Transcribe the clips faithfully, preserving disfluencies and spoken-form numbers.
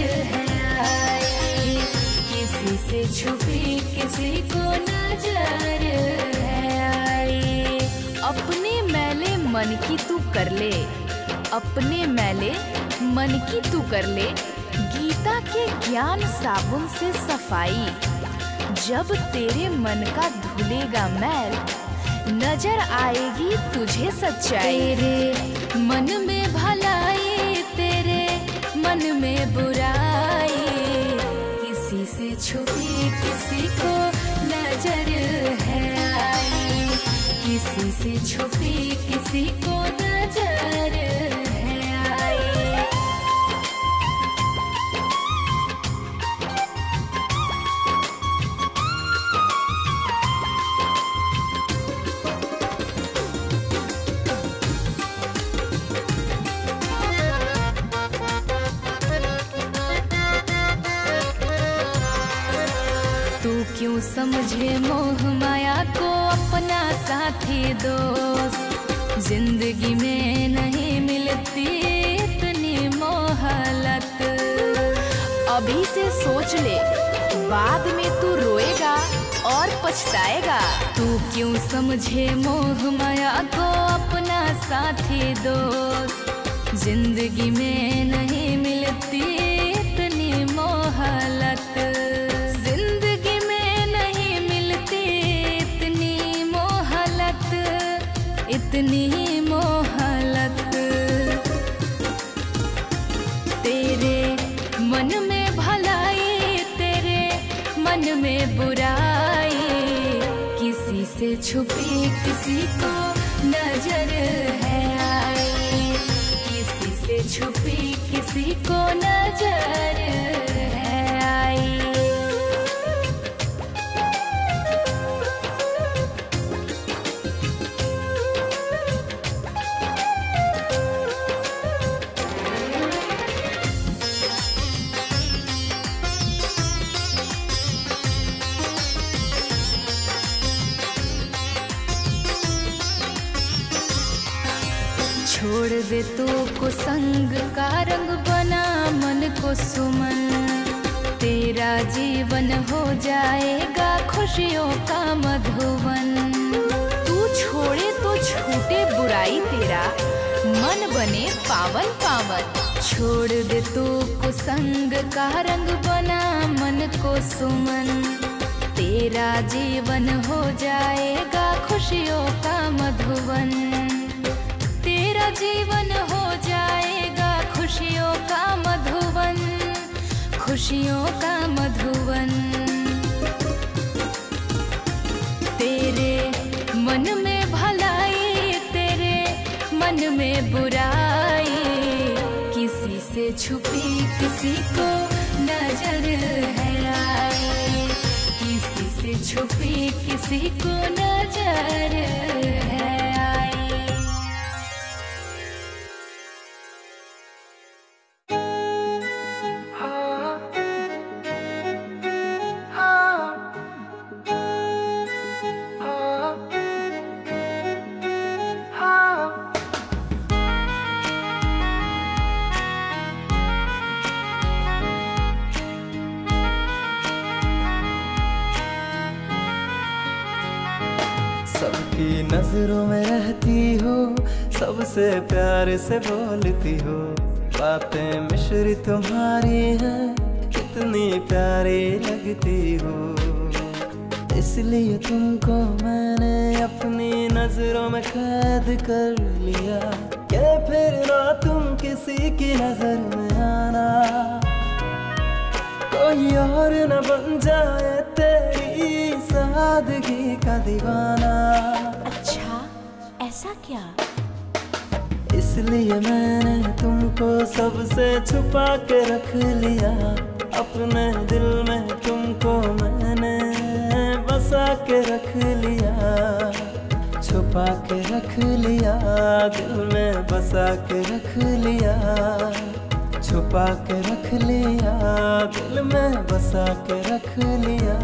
है आई, किसी से छुपी किसी को नजर है आई। अपने मैले मन की तू कर ले, अपने मैले मन की तू कर ले, गीता के ज्ञान साबुन से सफाई। जब तेरे मन का धुलेगा मैल, नजर आएगी तुझे सच्चाई। तेरे मन में भलाई, तेरे मन में बुराई, किसी से छुपी किसी को नजर है आई, किसी से छुपी किसी को नजर है आई। क्यों समझे मोह माया को अपना साथी दोस्त, जिंदगी में नहीं मिलती इतनी मोहलत। अभी से सोच ले, बाद में तू रोएगा और पछताएगा। तू क्यों समझे मोह माया को अपना साथी दोस्त, जिंदगी में नहीं मिलती इतनी मोहलत। इतनी मोहलत, तेरे मन में भलाई, तेरे मन में बुराई, किसी से छुपी किसी को नजर है आई, किसी से छुपी किसी को नजर है आई। छोड़ दे तू कुसंग का रंग बना मन को सुमन, तेरा जीवन हो जाएगा खुशियों का मधुवन। तू छोड़े तो छूटे बुराई तेरा, मन बने पावन पावन। छोड़ दे तू कुसंग का रंग बना मन को सुमन, तेरा जीवन हो जाएगा खुशियों का मधुवन। तेरा जीवन हो जाएगा खुशियों का मधुवन, खुशियों का मधुवन। तेरे मन में भलाई, तेरे मन में बुराई, किसी से छुपी किसी को नजर है आई, किसी से छुपी किसी को नजर है आई। सबकी नजरों में रहती हो, सबसे प्यार से बोलती हो, बातें मिश्री तुम्हारी हैं, कितनी प्यारी लगती हो। इसलिए तुमको मैंने अपनी नजरों में कैद कर लिया, कि फिर ना तुम किसी की नजर में आना, कोई और न बन जाए तेरी सादगी का दीवाना। अच्छा ऐसा क्या? इसलिए मैंने तुमको सबसे छुपा के रख लिया, अपने दिल में तुमको मैंने बसा के रख लिया, छुपा के रख लिया, दिल में बसा के रख लिया, छुपा के रख लिया, दिल में बसा के रख लिया।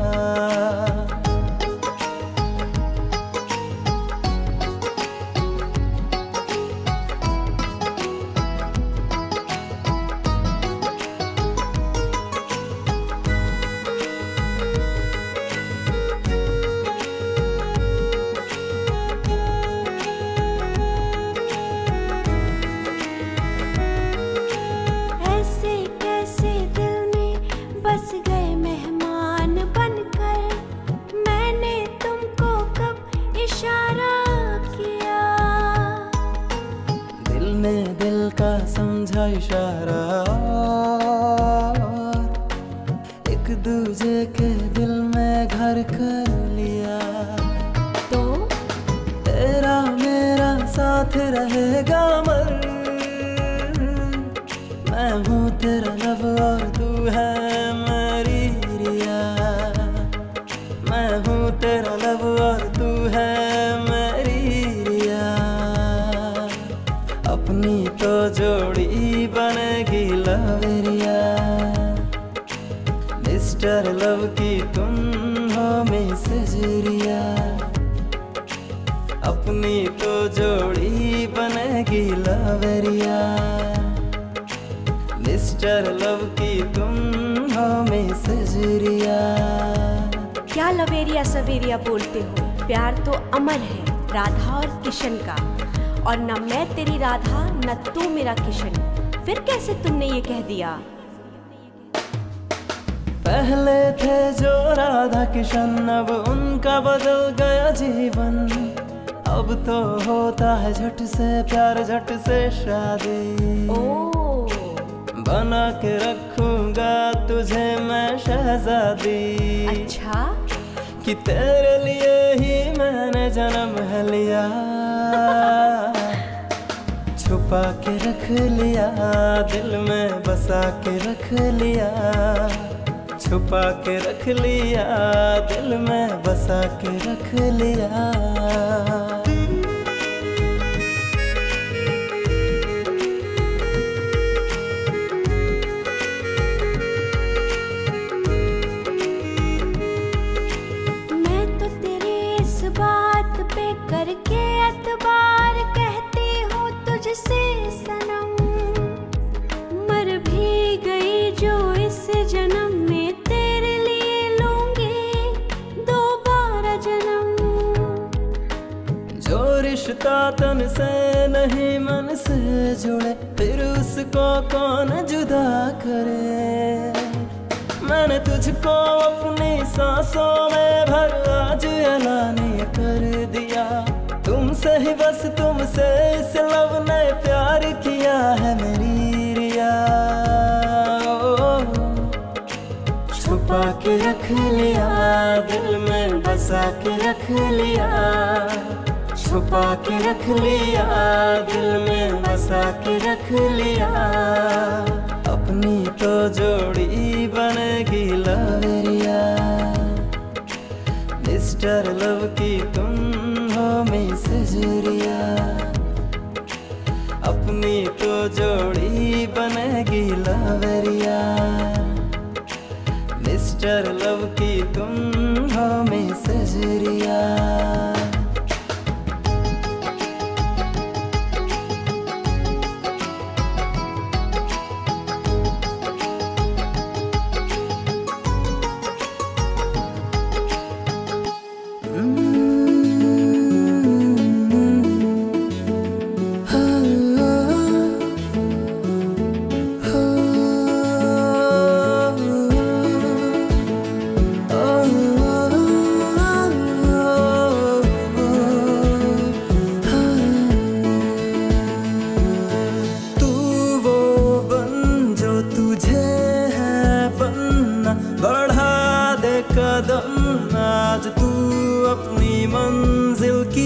साथ रहेगा मर। मैं हूँ तेरा लब और तू है मेरी रिया। मैं हूँ तेरा लब और तू है मेरी रिया। अपनी तो जोड़ी बनेगी लवेरिया। मिस्टर लव की तुम हो मिसेज रिया। अपनी तो जोड़ी बनेगी लवेरिया। मिस्टर लव की तुम हो मिसेज रिया। क्या लवेरिया सवेरिया बोलते हो? प्यार तो अमर है राधा और किशन का, और न मैं तेरी राधा न तू मेरा किशन। फिर कैसे तुमने ये कह दिया? पहले थे जो राधा किशन, अब उनका बदल गया जीवन। अब तो होता है झट से प्यार, झट से शादी। ओ बना के रखूंगा तुझे मैं शहजादी। अच्छा, कि तेरे लिए ही मैंने जन्म है लिया। छुपा के रख लिया, दिल में बसा के रख लिया। छुपा के रख लिया, दिल में बसा के रख लिया। करके एतबार कहती हूँ तुझसे सनम। मर भी गई जो इस जन्म में, तेरे लिए लूंगी दोबारा जन्म। जो रिश्ता तन से नहीं मन से जुड़े, फिर उसको कौन जुदा करे। मैंने तुझको अपनी सांसों में भर आज ऐलान कर दिया। तुमसे ही बस तुमसे इस लव ने प्यार किया है मेरी रिया। छुपा के रख लिया, दिल में बसा के रख लिया। छुपा के रख लिया, दिल में बसा के रख लिया। अपनी तो जोड़ी बनेगी लवेरिया। मिस्टर लव की तुम हो मिसेज रिया। अपनी तो जोड़ी बनेगी लवेरिया। मिस्टर लव की तुम हो मिसेज रिया। कदम आज तू अपनी मंजिल की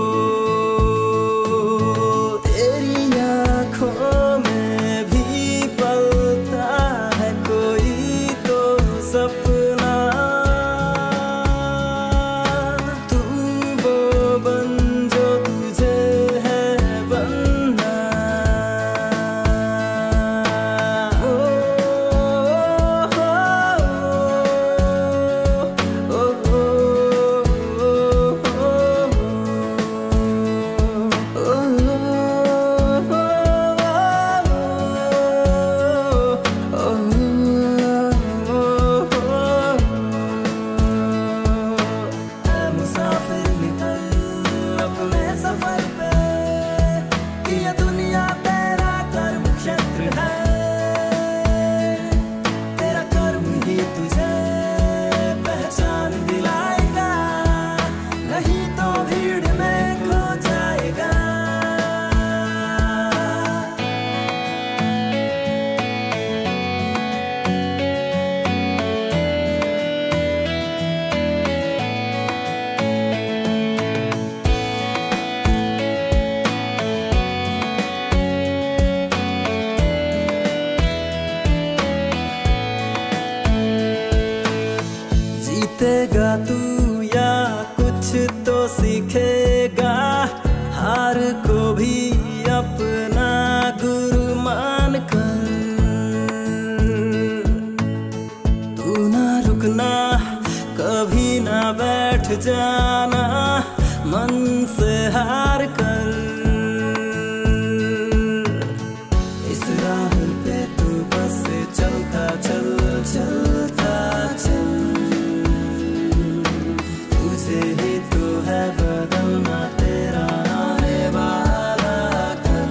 ओर। तेरी आँखों में भी पलता है कोई तो सपना। तू वो बन जो तुझे है बनना। ओ, ओ, ओ, ओ, ओ, ओ, जीतेगा तू या कुछ तो सीखेगा, हार को भी अपना गुरु मान कर। तू ना रुकना, कभी ना बैठ जाना, मन से हार कर। इस राह पे तू बस चलता चल, चलता चल, तुझे ही तो है बदलना तेरा आने वाला कल।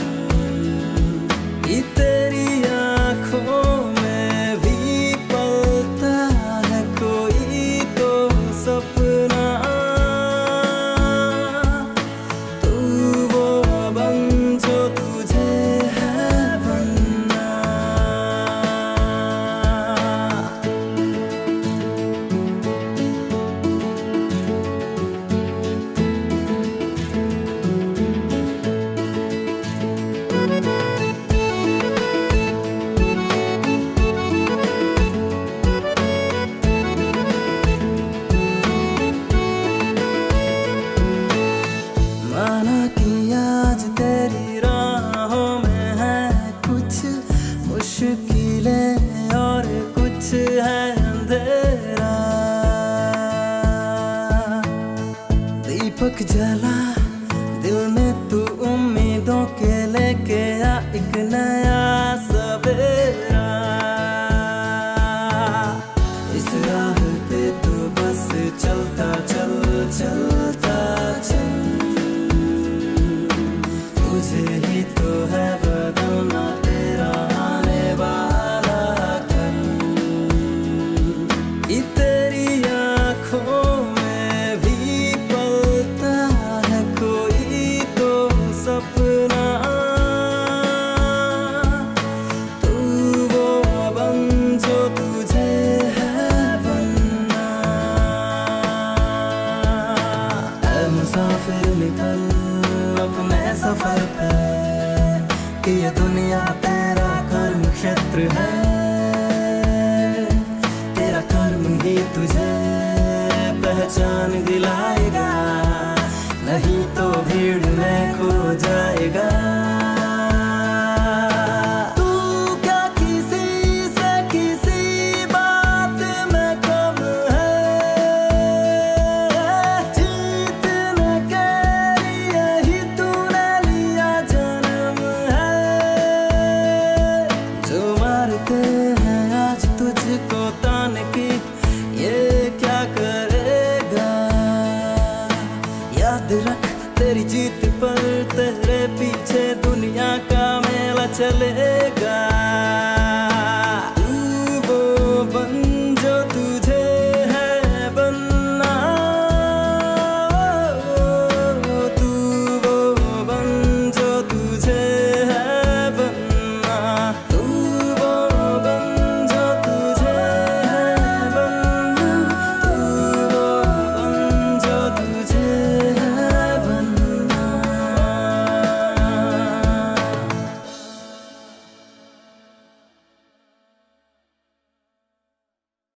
ये तेरी आँखों में भी पलता है कोई तो सपना, तू वो बन जो तुझे है बनना। माना कि आज तेरी राहों में है कुछ मुश्किलें और कुछ है अंधेरा। दीपक जला दिल में तू उम्मीदों के लेके आ एक नया सवेरा। इस राह पे तू बस चलता चल, चलता चल, तुझे ही तो है बदलना तेरा आने वाला कल। ये तेरी आँखों में भी पलता है कोई तो सपना, तू वो बन जो तुझे है बनना। ऐ मुसाफिर निकल अपने सफर पे, कि ये दुनिया तेरा कर्म क्षेत्र है। तेरा कर्म ही तुझे पहचान दिलाएगा, नहीं तो भीड़ में खो जाएगा। तू क्या किसी से किसी बात में कम है, जीतने के लिए ही तूने लिया जन्म है। जो मारते हैं आज तुझको तान की, ये क्या करेगा। याद रख तेरी जीत पर तेरे पीछे दुनिया का मेला चलेगा।